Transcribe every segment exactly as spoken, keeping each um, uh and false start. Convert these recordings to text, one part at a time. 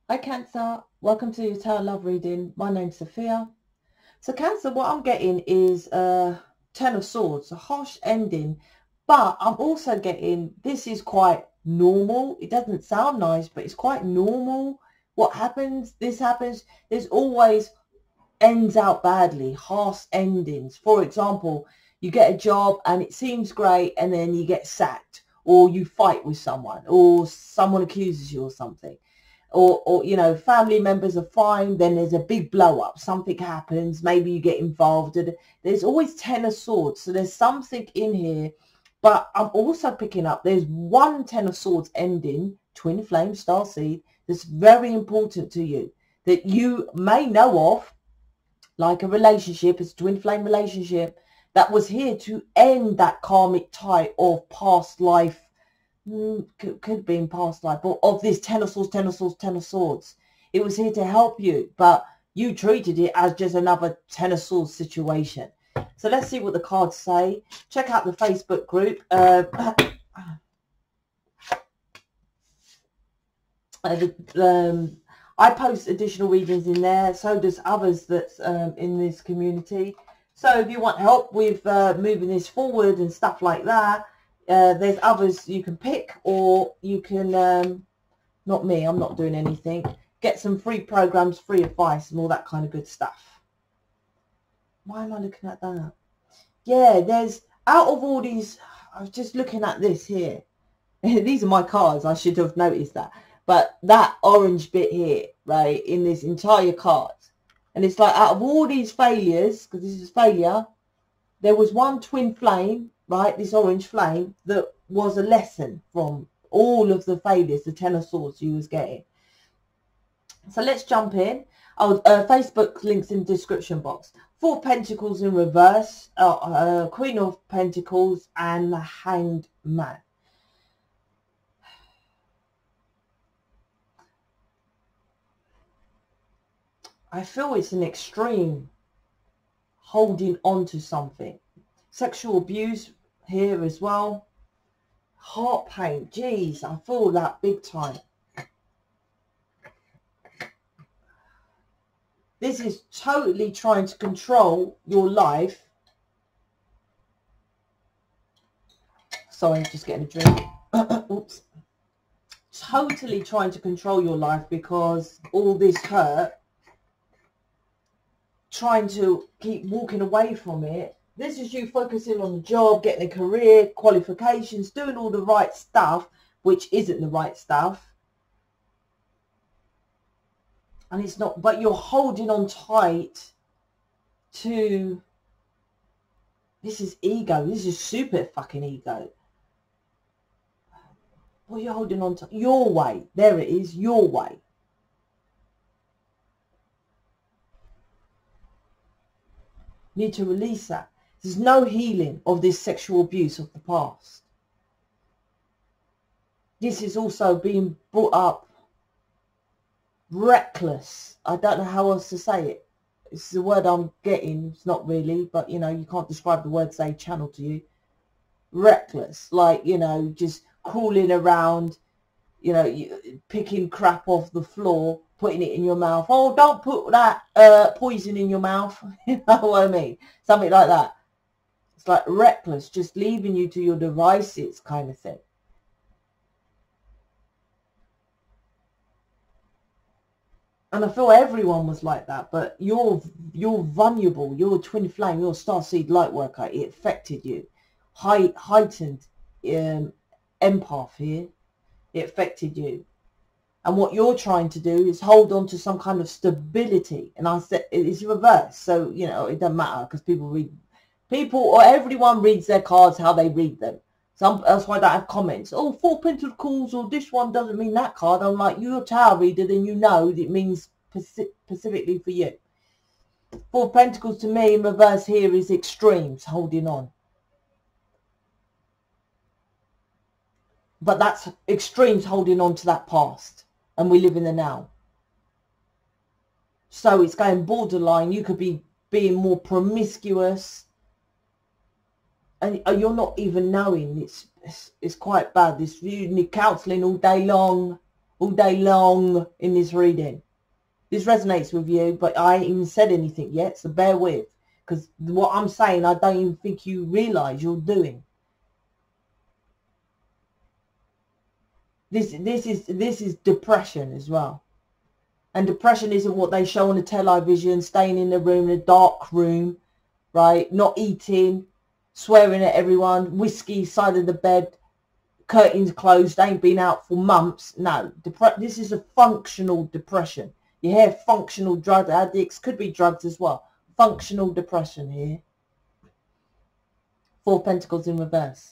Hi Cancer, welcome to your Tarot Love reading. My name's Sophia. So Cancer, what I'm getting is a Ten of Swords, a harsh ending, but I'm also getting, this is quite normal. It doesn't sound nice, but it's quite normal. What happens, this happens, there's always ends out badly, harsh endings. For example, you get a job and it seems great and then you get sacked, or you fight with someone, or someone accuses you or something. Or, or, you know, family members are fine, then there's a big blow up, something happens, maybe you get involved. There's always Ten of Swords, so there's something in here. But I'm also picking up, there's one Ten of Swords ending, Twin Flame Starseed, that's very important to you, that you may know of, like a relationship, it's a twin flame relationship, that was here to end that karmic tie of past life. Could, could be in past life, but of this Ten of Swords, Ten of Swords, Ten of Swords. It was here to help you, but you treated it as just another Ten of Swords situation. So let's see what the cards say. Check out the Facebook group. Uh, um, I post additional readings in there. So does others that's um, in this community. So if you want help with uh, moving this forward and stuff like that, Uh, there's others you can pick, or you can, um, not me, I'm not doing anything, get some free programs, free advice and all that kind of good stuff. Why am I looking at that? Yeah, there's, out of all these, I was just looking at this here. These are my cards, I should have noticed that. But that orange bit here, right, in this entire card. And it's like, out of all these failures, because this is failure, there was one twin flame, right, this orange flame, that was a lesson from all of the failures, the Ten of Swords you was getting. So let's jump in. Oh, uh, Facebook links in the description box. Four Pentacles in reverse, uh, uh, Queen of Pentacles, and the Hanged Man. I feel it's an extreme holding on to something. Sexual abuse here as well. Heart pain, geez, I feel that big time. This is totally trying to control your life. Sorry, just getting a drink. Oops. Totally trying to control your life because all this hurt. Trying to keep walking away from it. This is you focusing on the job, getting a career, qualifications, doing all the right stuff, which isn't the right stuff. And it's not, but you're holding on tight to, this is ego. This is super fucking ego. What are you holding on to? Your way. There it is, your way. Need to release that. There's no healing of this sexual abuse of the past. This is also being brought up reckless. I don't know how else to say it. It's the word I'm getting. It's not really, but you know, you can't describe the word, say, channel to you. Reckless, like, you know, just crawling around, you know, picking crap off the floor, putting it in your mouth. Oh, don't put that uh, poison in your mouth. You know what I mean? Something like that. It's like reckless, just leaving you to your devices kind of thing. And I feel everyone was like that, but you're you're vulnerable. You're a twin flame. You're a starseed light worker. It affected you. High, heightened um, empath here. It affected you. And what you're trying to do is hold on to some kind of stability. And I said it's reverse. So, you know, it doesn't matter because people read, people or everyone reads their cards how they read them. Some, that's why I don't have comments. Oh, Four Pentacles or this one doesn't mean that card. I'm like, you're a tarot reader, then you know it means specifically for you. Four Pentacles to me in reverse here is extremes, holding on. But that's extremes holding on to that past. And we live in the now. So it's going borderline. You could be being more promiscuous. And you're not even knowing. It's, it's, it's quite bad. This you need counselling all day long. all day long in this reading. This resonates with you, but I ain't even said anything yet, so bear with. Because what I'm saying, I don't even think you realise you're doing. This, this is this is depression as well. And depression isn't what they show on the television, staying in the room, in a dark room, right? Not eating, swearing at everyone, whiskey side of the bed, curtains closed, ain't been out for months. No, depre- this is a functional depression. You hear functional drug addicts, could be drugs as well. Functional depression here. Four Pentacles in reverse.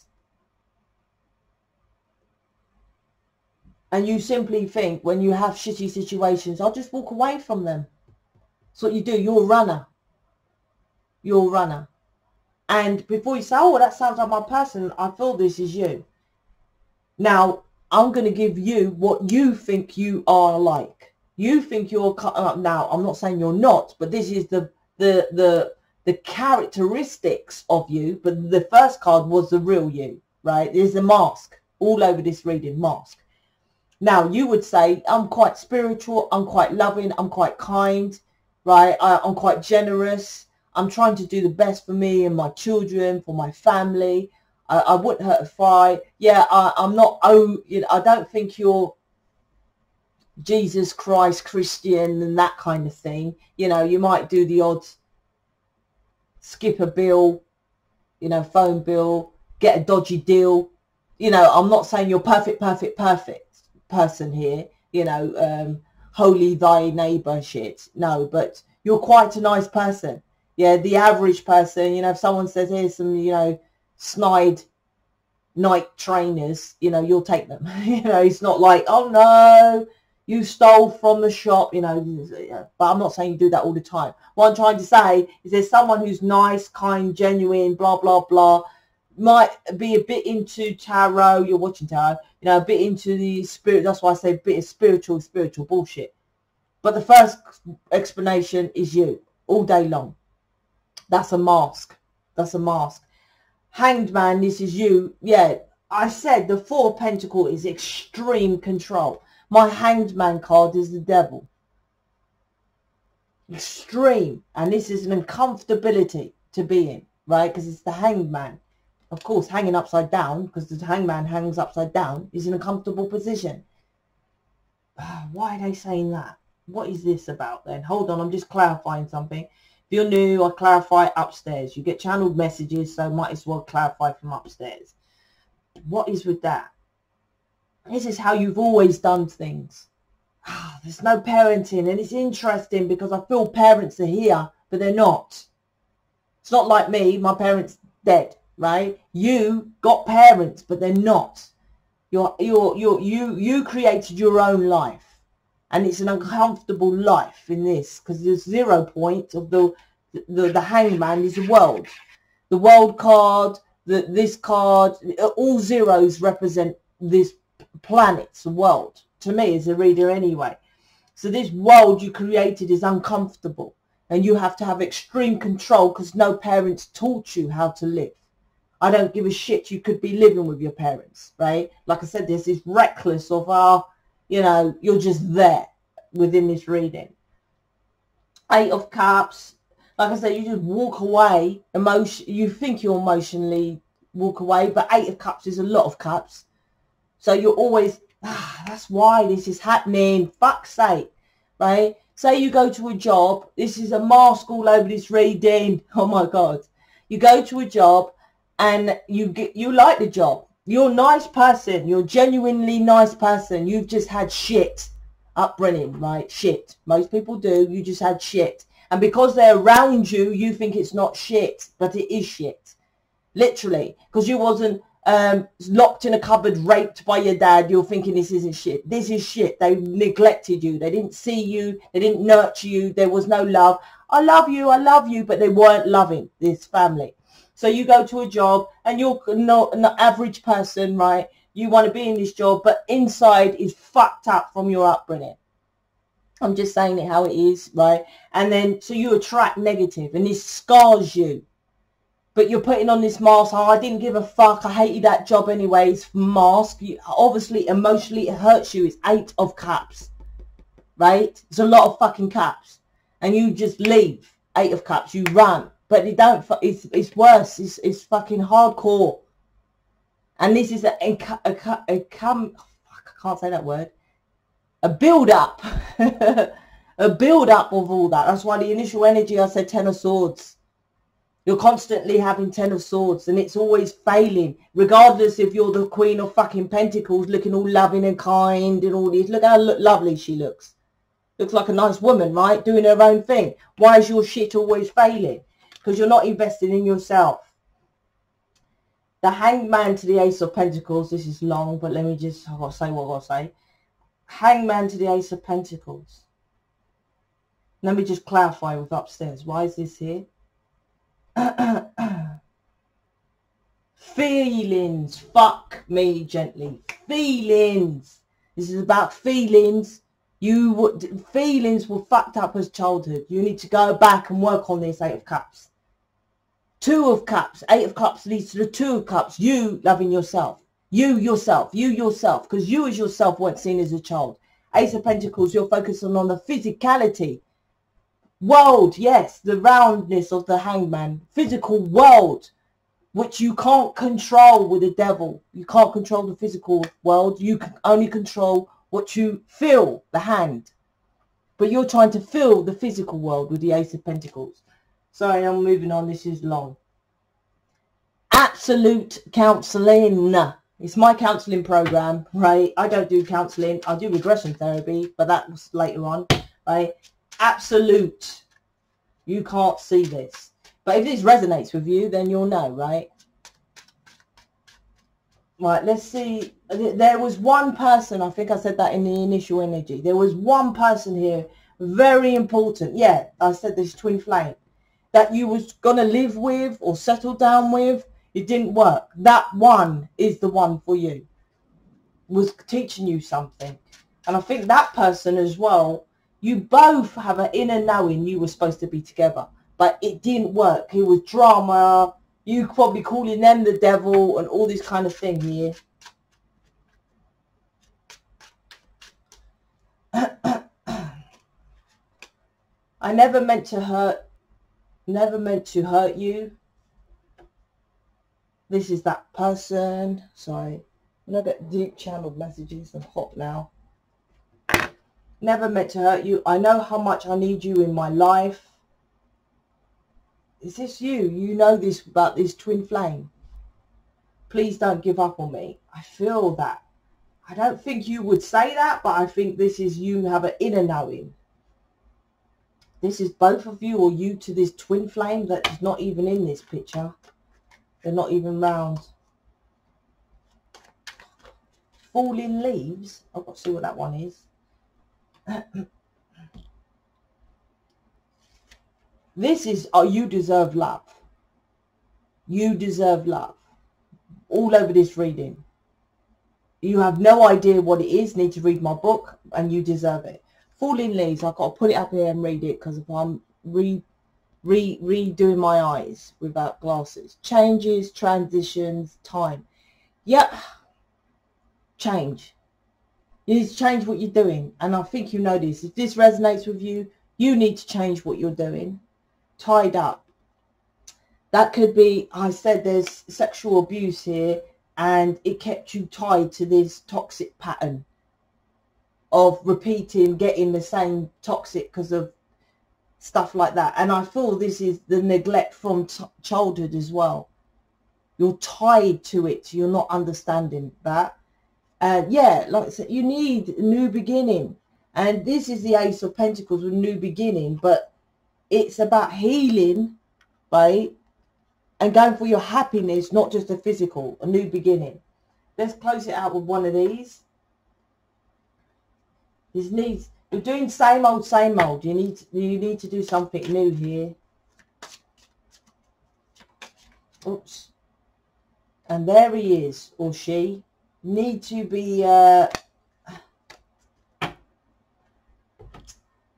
And you simply think when you have shitty situations, I'll just walk away from them. That's what you do. You're a runner. You're a runner. And before you say, oh, that sounds like my person, I feel this is you. Now, I'm going to give you what you think you are like. You think you're, uh, now, I'm not saying you're not, but this is the, the, the, the characteristics of you. But the first card was the real you, right? There's a mask all over this reading, mask. Now, you would say, I'm quite spiritual, I'm quite loving, I'm quite kind, right? I, I'm quite generous. I'm trying to do the best for me and my children, for my family. I, I wouldn't hurt a fly. Yeah, I, I'm not, oh, you know, I don't think you're Jesus Christ Christian and that kind of thing. You know, you might do the odd skip a bill, you know, phone bill, get a dodgy deal. You know, I'm not saying you're perfect, perfect, perfect person here, you know, um, holy thy neighbor shit. No, but you're quite a nice person. Yeah, the average person, you know, if someone says, here's some, you know, snide Nike trainers, you know, you'll take them. You know, it's not like, oh no, you stole from the shop, you know, but I'm not saying you do that all the time. What I'm trying to say is there's someone who's nice, kind, genuine, blah, blah, blah, might be a bit into tarot, you're watching tarot, you know, a bit into the spirit, that's why I say a bit of spiritual, spiritual bullshit. But the first explanation is you, all day long. That's a mask. That's a mask. Hanged Man, this is you. Yeah, I said the Four of Pentacles is extreme control. My Hanged Man card is the devil. Extreme. And this is an uncomfortability to be in, right? Because it's the Hanged Man. Of course, hanging upside down, because the hangman hangs upside down, is in a comfortable position. Why are they saying that? What is this about then? Hold on, I'm just clarifying something. If you're new, I clarify upstairs. You get channeled messages, so might as well clarify from upstairs. What is with that? This is how you've always done things. There's no parenting, and it's interesting because I feel parents are here, but they're not. It's not like me, my parents dead. Right? You got parents, but they're not. You're, you're, you're, you, you created your own life. And it's an uncomfortable life in this. Because the zero point of the, the, the hangman is the world. The world card, the, this card, all zeros represent this planet's world. To me, as a reader anyway. So this world you created is uncomfortable. And you have to have extreme control because no parents taught you how to live. I don't give a shit. You could be living with your parents, right? Like I said, this is reckless of our, you know, you're just there within this reading. Eight of Cups. Like I said, you just walk away. Emotion. You think you emotionally walk away, but Eight of Cups is a lot of cups. So you're always, ah, that's why this is happening. Fuck's sake, right? Say you go to a job. This is a mask all over this reading. Oh my God. You go to a job. And you get, you like the job. You're a nice person. You're a genuinely nice person. You've just had shit upbringing, right? Shit. Most people do. You just had shit. And because they're around you, you think it's not shit, but it is shit. Literally. Because you wasn't um, locked in a cupboard, raped by your dad. You're thinking this isn't shit. This is shit. They neglected you. They didn't see you. They didn't nurture you. There was no love. I love you. I love you. But they weren't loving this family. So you go to a job and you're not an average person, right? You want to be in this job, but inside is fucked up from your upbringing. I'm just saying it how it is, right? And then, so you attract negative and this scars you. but you're putting on this mask. Oh, I didn't give a fuck. I hated that job anyways. Mask. You, obviously, emotionally, it hurts you. It's eight of cups, right? It's a lot of fucking cups. And you just leave. Eight of cups. You run. But it don't. It's, it's worse. It's, it's fucking hardcore. And this is a, a, a, a come. Oh, fuck, I can't say that word. A build-up. A build-up of all that. That's why the initial energy, I said Ten of Swords. You're constantly having Ten of Swords, and it's always failing, regardless if you're the Queen of fucking Pentacles, looking all loving and kind and all this. Look how lo lovely she looks. Looks like a nice woman, right? Doing her own thing. Why is your shit always failing? Because you're not investing in yourself. The Hanged Man to the Ace of Pentacles. This is long, but let me just I've got to say what I've got to say. Hanged Man to the Ace of Pentacles. Let me just clarify with upstairs. Why is this here? Feelings. Fuck me gently. Feelings. This is about feelings. You would feelings were fucked up as childhood. You need to go back and work on this. Eight of Cups. Two of Cups. Eight of Cups leads to the Two of Cups. You loving yourself. You yourself. You yourself. Because you as yourself weren't seen as a child. Ace of Pentacles. You're focusing on the physicality. World, yes, the roundness of the Hangman, physical world, which you can't control with the devil. You can't control the physical world. You can only control what you feel, the hand. But you're trying to feel the physical world with the Ace of Pentacles. Sorry, I'm moving on. This is long. Absolute counselling. It's my counselling program, right? I don't do counselling. I do regression therapy, but that was later on, right? Absolute. You can't see this. But if this resonates with you, then you'll know, right? Right, let's see. There was one person, I think I said that in the initial energy. There was one person here, very important. Yeah, I said this twin flame. That you was going to live with or settle down with. It didn't work. That one is the one for you. Was teaching you something. And I think that person as well, you both have an inner knowing you were supposed to be together. But it didn't work. It was drama. You probably calling them the devil and all this kind of thing here. I never meant to hurt. Never meant to hurt you. This is that person. Sorry. When I get deep channeled messages, I'm hot now. Never meant to hurt you. I know how much I need you in my life. Is this you? You know this about this twin flame. Please don't give up on me. I feel that. I don't think you would say that, but I think this is you have an inner knowing. This is both of you or you to this twin flame that is not even in this picture. They're not even round. Falling leaves. I've got to see what that one is. This is, oh, you deserve love. You deserve love. All over this reading. You have no idea what it is. Need to read my book and you deserve it. Falling leaves. I've got to put it up here and read it because if I'm re, re, redoing my eyes without glasses. Changes, transitions, time. Yep. Change. You need to change what you're doing. And I think you know this. If this resonates with you, you need to change what you're doing. Tied up. That could be, I said there's sexual abuse here and it kept you tied to this toxic pattern of repeating, getting the same toxic because of stuff like that. And I feel this is the neglect from t childhood as well. You're tied to it. You're not understanding that. And uh, yeah, like I said, you need a new beginning. And this is the Ace of Pentacles with new beginning. But it's about healing, right? And going for your happiness, not just a physical, a new beginning. Let's close it out with one of these. This needs, you're doing same old, same old. You need, you need to do something new here. Oops. And there he is, or she. Need to be uh,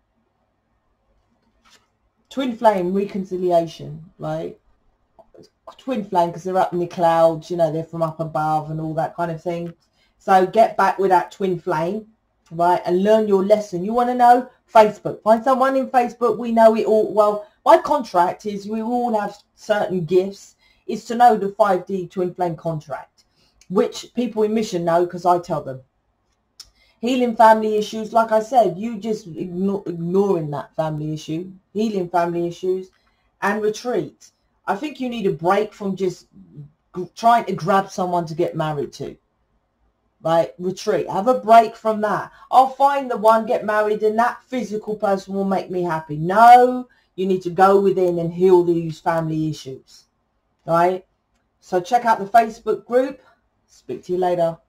twin flame reconciliation, right? twin flame because they're up in the clouds, you know, they're from up above and all that kind of thing. So get back with that twin flame, right, and learn your lesson. You want to know? Facebook. Find someone in Facebook. We know it all. Well, my contract is we all have certain gifts. Is to know the five D twin flame contract, which people in mission know because I tell them. Healing family issues, like I said, you just ignore, ignoring that family issue, healing family issues, and retreat. I think you need a break from just trying to grab someone to get married to. Right? Retreat. Have a break from that. I'll find the one, get married, and that physical person will make me happy. No, you need to go within and heal these family issues. Right? So check out the Facebook group. Speak to you later.